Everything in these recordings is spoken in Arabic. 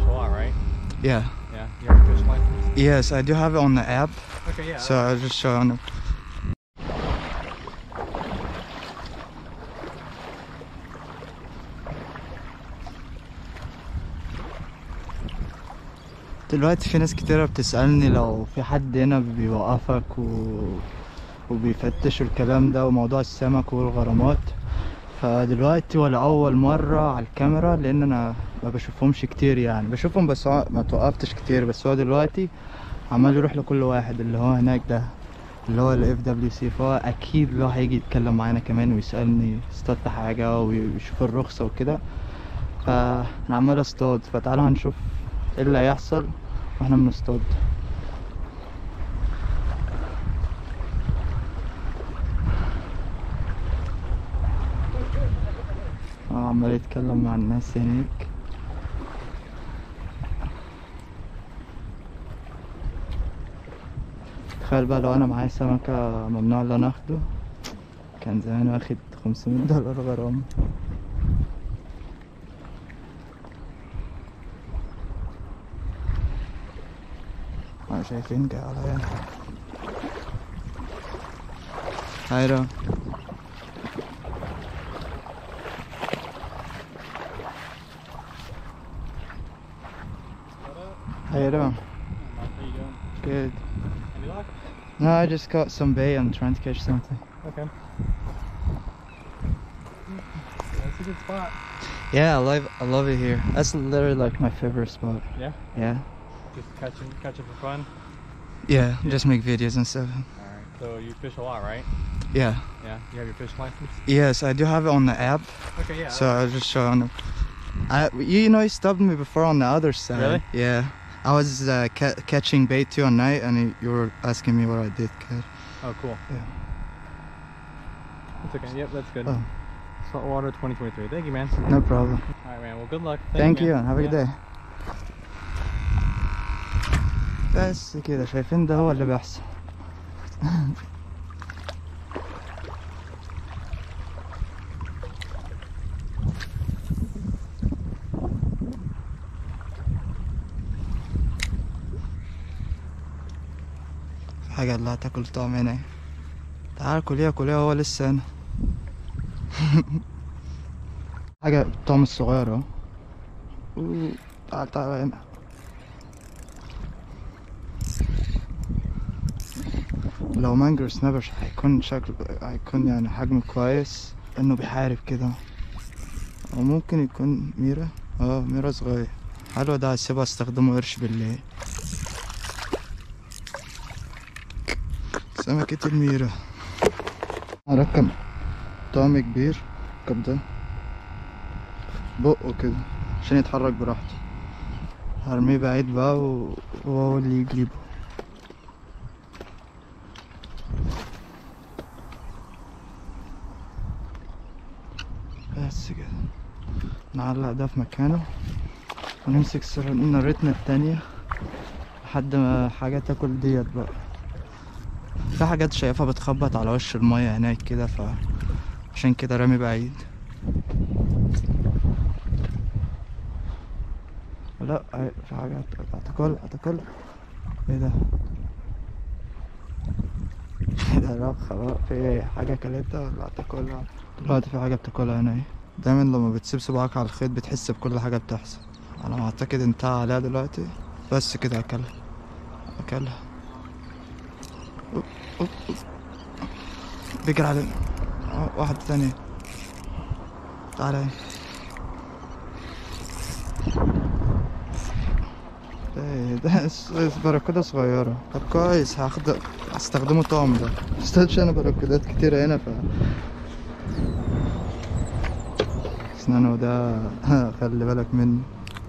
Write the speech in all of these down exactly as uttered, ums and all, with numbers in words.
a lot, right? Yeah. Yeah. You have a fish license? Yes, I do have it on the app. Okay, yeah. So I'll just show you. دلوقتي في ناس كتيرة بتسألني لو في حد هنا بيوقفك و... وبيفتش الكلام ده وموضوع السمك والغرامات. فدلوقتي ولا أول مرة على الكاميرا، لأن أنا ما بشوفهمش كتير، يعني بشوفهم بس ما توقفتش كتير. بس هو دلوقتي عمال يروح لكل واحد اللي هو هناك ده اللي هو ال إف دبليو سي، فهو أكيد له هيجي يتكلم معانا كمان ويسألني اصطادت حاجة ويشوف الرخصة وكده. فأنا عمال اصطاد، فتعالوا هنشوف ايه اللي هيحصل واحنا بنصطاد. اه عمال يتكلم مع الناس هناك. تخيل بقى لو انا معايا سمكة ممنوع اللي انا اخده، كان زمان واخد خمسمية دولار غرامة. اه شايفين جاي عليا. هايرو How you doing? How you doing? Good. Any luck? No, I just caught some bait. I'm trying to catch something. Okay. That's a good spot. Yeah, I love I love it here. That's literally like my favorite spot. Yeah? Yeah. Just catching catching for fun? Yeah, just make videos and stuff. Alright. So you fish a lot, right? Yeah. Yeah. You have your fish license? Yes, I do have it on the app. Okay, yeah. So I'll just show you. I, you know, you stopped me before on the other side. Really? Yeah. I was uh, ca catching bait too at night, and you were asking me what I did catch. Oh, cool. Yeah. That's okay. Yep, that's good. Oh. Saltwater twenty twenty-three. Thank you, man. No problem. Alright, man. Well, good luck. Thank, Thank you. you. Have a yeah. good day. بس كده شايفين ده هو اللي بيحصل. في حاجة اللي هتاكل طعم هنا. تعال كلية كلية، هو لسه هنا. حاجة الطعم الصغير اهو. تعال تعال هنا. لو مانجر سنابر هيكون شكله هيكون يعني حجمه كويس، انه بيحارب كده. او ممكن يكون ميرا. اه ميرا صغير. حلو ده، هسيبه استخدمه قرش بالليل. سمكة الميرا. هركب طعم كبير الركب ده بقه كده عشان يتحرك براحته. هرميه بعيد بقى وهو اللي يجيبه. بس كده نعلق ده في مكانه ونمسك سنارتنا التانية لحد ما حاجة تاكل ديت بقى. في حاجات شايفها بتخبط على وش المية هناك كده، فعشان كده رامي بعيد. لا في حاجات هتاكل هتاكل. ايه ده؟ ده لا خلاص في حاجة كلتها ولا هتاكلها؟ دلوقتي في حاجة بتاكلها هنا اهي. دايما لما بتسيب صباعك على الخيط بتحس بكل حاجة بتحصل. انا اعتقد انتهى عليها دلوقتي. بس كده اكلها اكلها. أوب أوب أوب. بيجري علينا واحد تاني. تعالى ايه ده؟ براكودا صغيرة. طب كويس، هاخد هستخدمه طعم ده. مستاهلش انا براكودات كتيرة هنا ف اسنانه ده خلي بالك منه.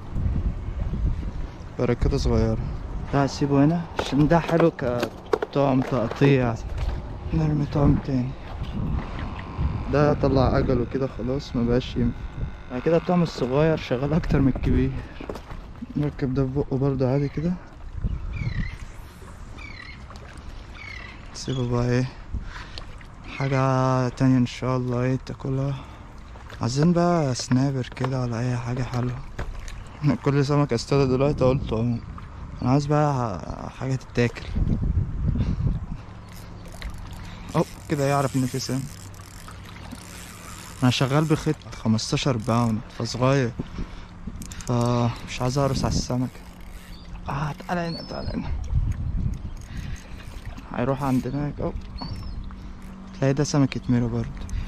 براكودا صغيرة. ده هسيبه هنا عشان ده حلو كطعم تقطيع. نرمي طعم تاني. ده طلع عجله كده خلاص مبقاش ينفع. بعد كده الطعم الصغير شغال اكتر من الكبير. نركب ده في بقه برضه عادي كده. سيبه بقى ايه حاجة تانية ان شاء الله ايه تاكلها. عايزين بقى سنابر كده ولا اي حاجة حلوة. كل سمك اصطاده دلوقتي قلت اهو انا عايز بقى حاجه تتاكل. اهو كده يعرف ان في سمك. انا شغال بخيط خمستاشر باوند فصغير، فمش عايز اقرص على السمك. اه تعالى هنا تعالى هنا. هيروح عند هناك اهو. تلاقي ده سمكة ميرو برضه.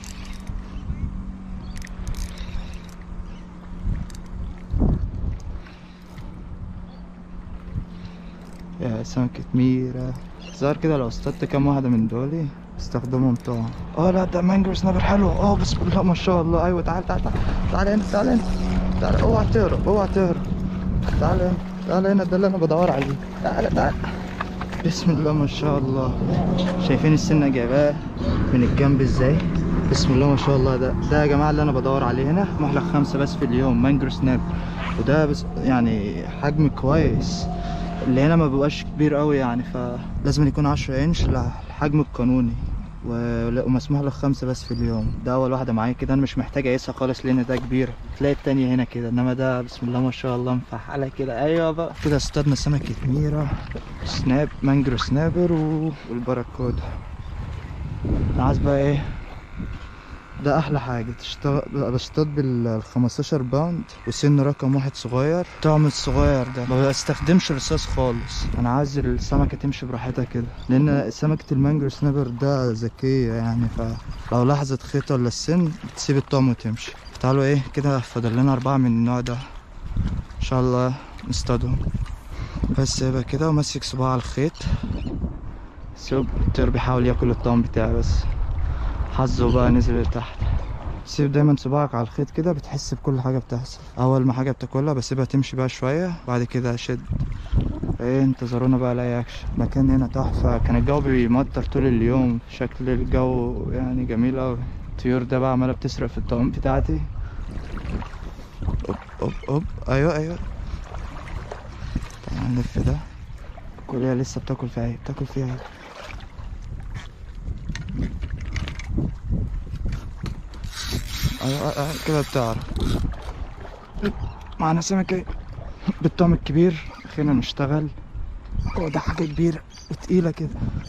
يا سمكة ميرا. ظهر كده لو اصطدت كام واحدة من دولي استخدمهم طبعا. اه لا ده مانجر سنابر حلو. اه بسم الله ما شاء الله. ايوه تعال تعال تعال تعال هنا تعال هنا تعال. اوعى تهرب اوعى تهرب. تعال هنا تعال هنا ده اللي انا بدور عليه. تعال تعال. بسم الله ما شاء الله. شايفين السنة جايباه من الجنب ازاي؟ بسم الله ما شاء الله. ده ده يا جماعة اللي انا بدور عليه هنا. محلق خمسة بس في اليوم مانجر سنابر، وده بس يعني حجم كويس. اللي هنا ما بيبقاش كبير قوي يعني، فلازم يكون عشرة انش الحجم القانوني، ومسموح له خمسة بس في اليوم. ده اول واحدة معايا كده، انا مش محتاج اقيسها خالص لان ده كبير. تلاقي التانية هنا كده، انما ده بسم الله ما شاء الله مفحلة كده. ايوه بقى كده اصطادنا سمكة ميرا سناب مانجرو سنابر والبراكودا. انا عايز بقى ايه، ده احلى حاجه تشتغل. بصطاد بال خمستاشر باوند وسن رقم واحد صغير. طعم الصغير ده ما بستخدمش رصاص خالص. انا عايز السمكه تمشي براحتها كده، لان سمكه المانجرو سنابر ده ذكيه يعني، فلو لاحظت خيط ولا السن تسيب الطعم وتمشي. تعالوا ايه كده، فاضل لنا اربعه من النوع ده ان شاء الله نصطادهم. بس يبقى كده وماسك صباع على الخيط. سيب الطير بيحاول ياكل الطعم بتاعي، بس حظه بقى نزل لتحت. سيب دايما صباعك على الخيط كده، بتحس بكل حاجه بتحصل. اول ما حاجه بتاكلها بسيبها تمشي بقى شويه، بعد كده اشد. ايه انتظرونا بقى لاي اكشن. المكان هنا تحفه. كان الجو بيمطر طول اليوم، شكل الجو يعني جميل اوي. الطيور ده بقى عماله بتسرق في الطعام بتاعتي. اوب اوب اوب. ايوه ايوه تعالى نلف ده. كلها لسه بتاكل فيها ايه بتاكل فيها ايه. ايوه كده بتعرف. معانا سمكة بالطعم الكبير. اخيرا نشتغل. هو ده حاجة كبيرة وتقيلة كده.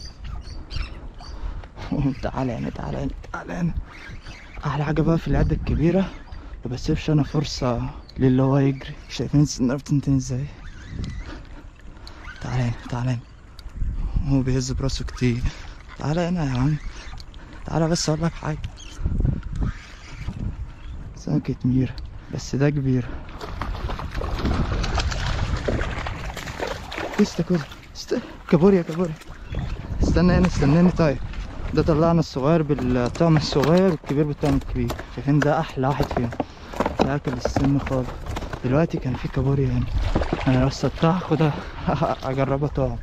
تعالى هنا تعالى هنا تعالى هنا. احلى حاجة بقى في العدة الكبيرة ما بسيبش انا فرصة للي هو يجري. شايفين السنارة بتنتهي ازاي؟ تعالى هنا تعالى هنا. هو بيهز براسه كتير. تعالى هنا يا عم تعالى بس اقول لك حاجة. سمكة ميرا بس ده كبير. استكل است... كابوريا كابوريا. استنى هنا استناني. طيب ده طلعنا الصغير بالطعم الصغير والكبير بالطعم الكبير. شايفين ده احلى واحد فيهم. ده اكل السن خالص. دلوقتي كان في كابوريا هنا، انا لو صدتها هاخدها اجربها طعم.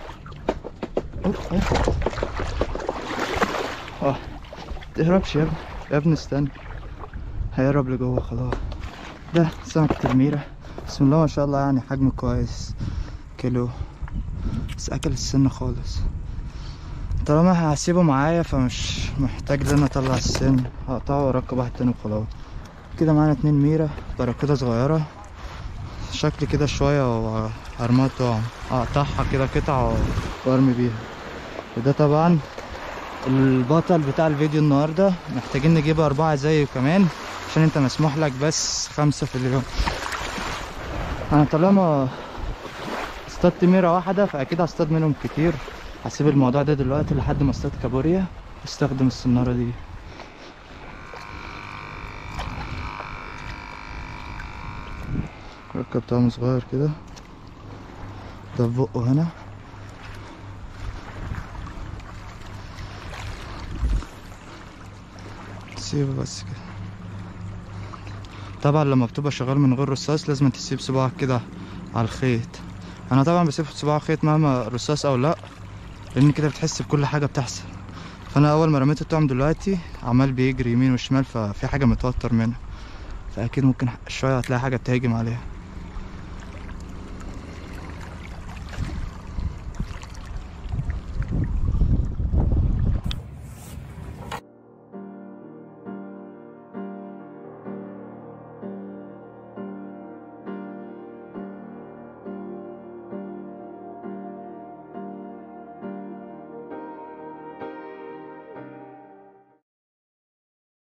اه متهربش يا ابني يا ابني استنى. هيقرب لجوه خلاص. ده سمكة الميرا بسم الله ما شاء الله يعني حجم كويس كيلو، بس اكل السن خالص. طالما هسيبه معايا فمش محتاج ان انا اطلع السن، هقطعه واركب واحد تاني وخلاص. كده معانا اتنين ميرا براكودا صغيرة شكل كده شوية، وهرميها طعم. اقطعها كده قطع وارمي بيها. وده طبعا البطل بتاع الفيديو النهاردة. محتاجين نجيب اربعة زيه كمان عشان انت مسموح لك بس خمسة في اليوم. انا طالما اصطادت ميرا واحدة فاكيد هصطاد منهم كتير. هسيب الموضوع ده دلوقتي لحد ما اصطاد كابوريا استخدم السنارة دي. ركب طعم صغير كده. ده في بقه هنا. سيبه بس كده. طبعا لما بتبقى شغال من غير رصاص لازم تسيب صباعك كده على الخيط. انا طبعا بسيب صباعي على الخيط مهما رصاص او لا، لان كده بتحس بكل حاجه بتحصل. فانا اول ما رميت الطعم دلوقتي عمال بيجري يمين وشمال، ففي حاجه متوتر منها، فاكيد ممكن شويه هتلاقي حاجه بتهجم عليها.